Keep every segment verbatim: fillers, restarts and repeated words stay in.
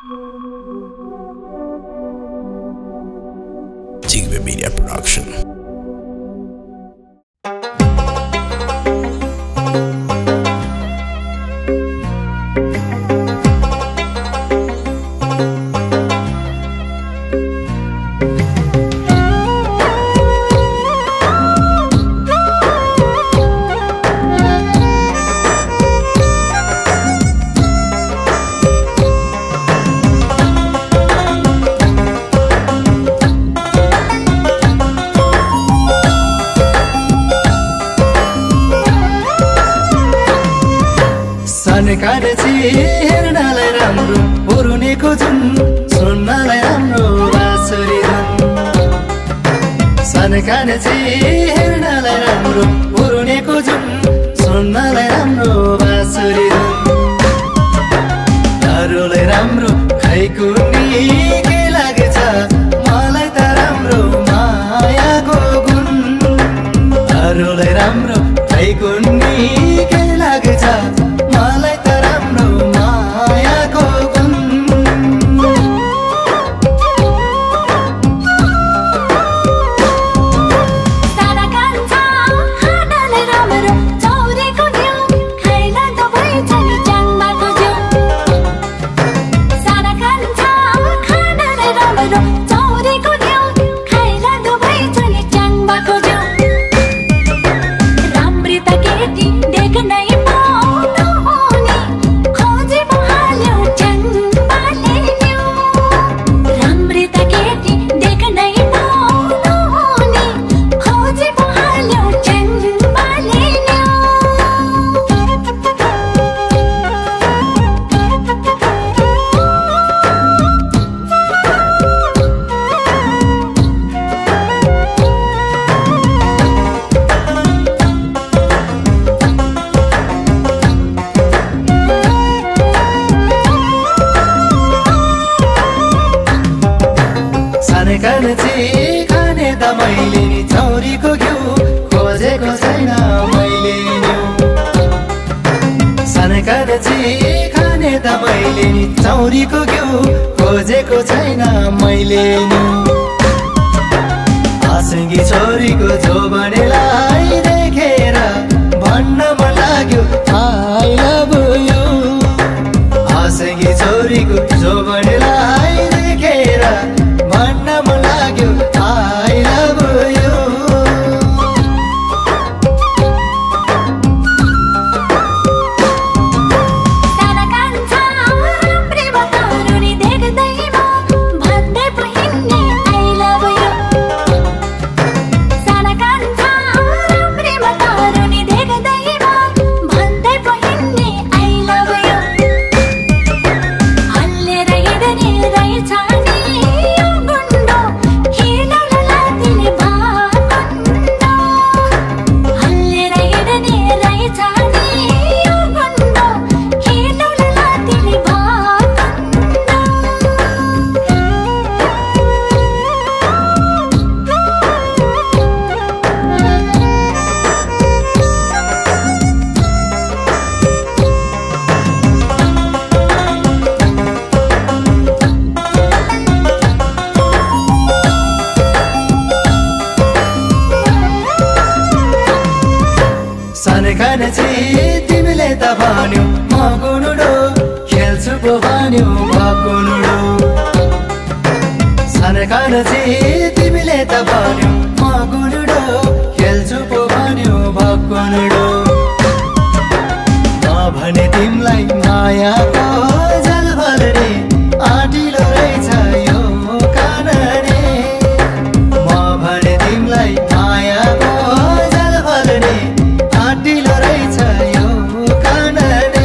Jigme Media Production. कान्छी हेर्नलाई राम्रो पुरुनेको जुन सुन्नलाई राम्रो बाँसुरी धुन सान कान्छी हेर्नलाई राम्रो पुरुनेको जुन सुन्नलाई राम्रो बाँसुरी धुन अरूलाई राम्रो खैको नि के लागेछ मलाई त राम्रो मायाको गुण अरूलाई राम्रो खैको नि के लागेछ मलाई त राम्रो मायाको गुण सारा कान्छा हाडले राम्रो चौरीको घिउ खाइन त भइछ नि च्याङ्बाको जिउ सारा कान्छा हाडले राम्रो चौरीको घिउ खाइन त भइछ नि च्याङ्बाको जिउ राम्री त केटी देख्नै कान्छी खाने त मैले नि चौरीको घिउ खोजेको छैन मैले नि सान कान्छी खाने त मैले नि चौरीको घिउ खोजेको छैन मैले नि आसङ्गी छोरीको जोबनेलाई देखेर भन्न मन लाग्यो आई लभ यु आसङ्गी छोरीको जोबनेलाई देखेर भन्न मन लाग्यो आई लभ यु सारा कान्छा राम्री बताउनु नि देख्दैमा भन्दै पो हिँड्ने आई लभ यु सारा कान्छा राम्री बताउनु नि देख्दैमा भन्दै पो हिँड्ने आई लभ यु हल्लेर हिँड्ने रहेछ नि यो गुन्डो हिँड्न लादिने भाकुन्डो हल्लेर हिँड्ने रहेछ नि यो गुन्डो हिँड्न लादिने भाकुन्डो सान कान्छी तिमीले त भन्यौ म गुनुडो खेल्छु पो भन्यौ भकुनुडो सान कान्छी तिमीले त भन्यौ म गुनुडो खेल्छु पो भन्यौ भकुनुडो म भने तिमीलाई मायाको जल भल्ने आँटिलो रहेछ यो कानने म भने तिमीलाई मायाको जल भल्ने आँटिलो रहेछ यो कानने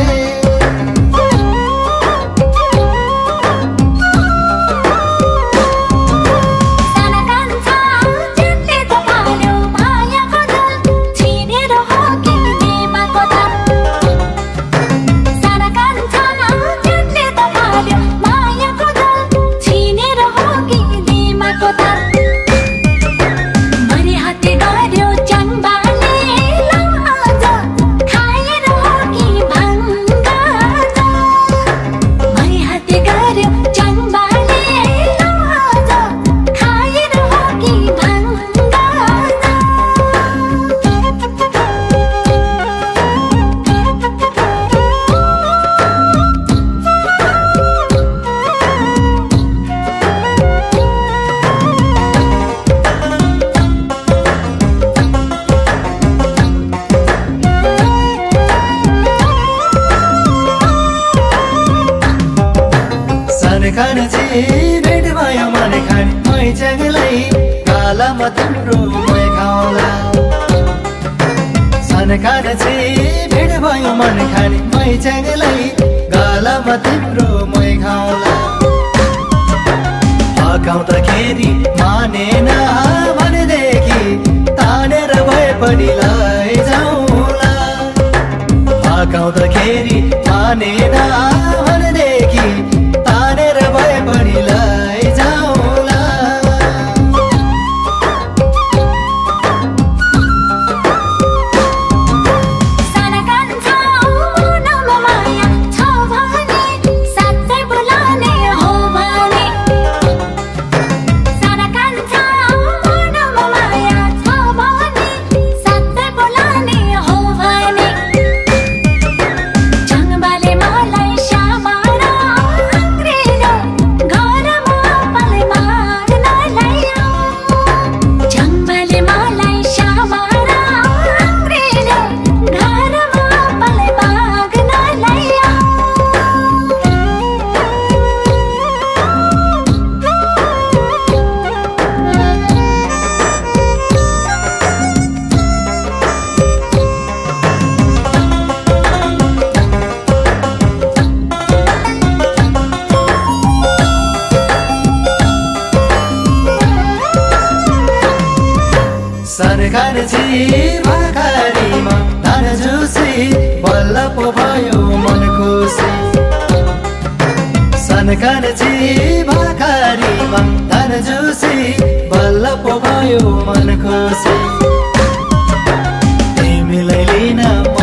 सारा कान्छा जित्ने त पाल्यो मायाको जल छिनेर हो कि बेमाको दाम सारा कान्छा जित्ने खान चाहिँ भेट भयो मन खाने मै च्याङलाई गालामा तिम्रो मै खाउला सन खान चाहिँ भेट भयो मन खाने मै च्याङलाई गालामा तिम्रो मै खाउला हकाउँदाखेरि मानेन भनेदेखि तानेर भए पनि लैजाउँला हकाउँदाखेरि मानेन भनेदेखि तानेर भए पनि लैजाउँला सरकार चाहिँ भाकारीमा धान झुसी बल्ल पो भयो मन खुसी सनकार चाहिँ भाकारीमा धान झुसी बल्ल पो भयो मन खुसी तिमीलाई लिन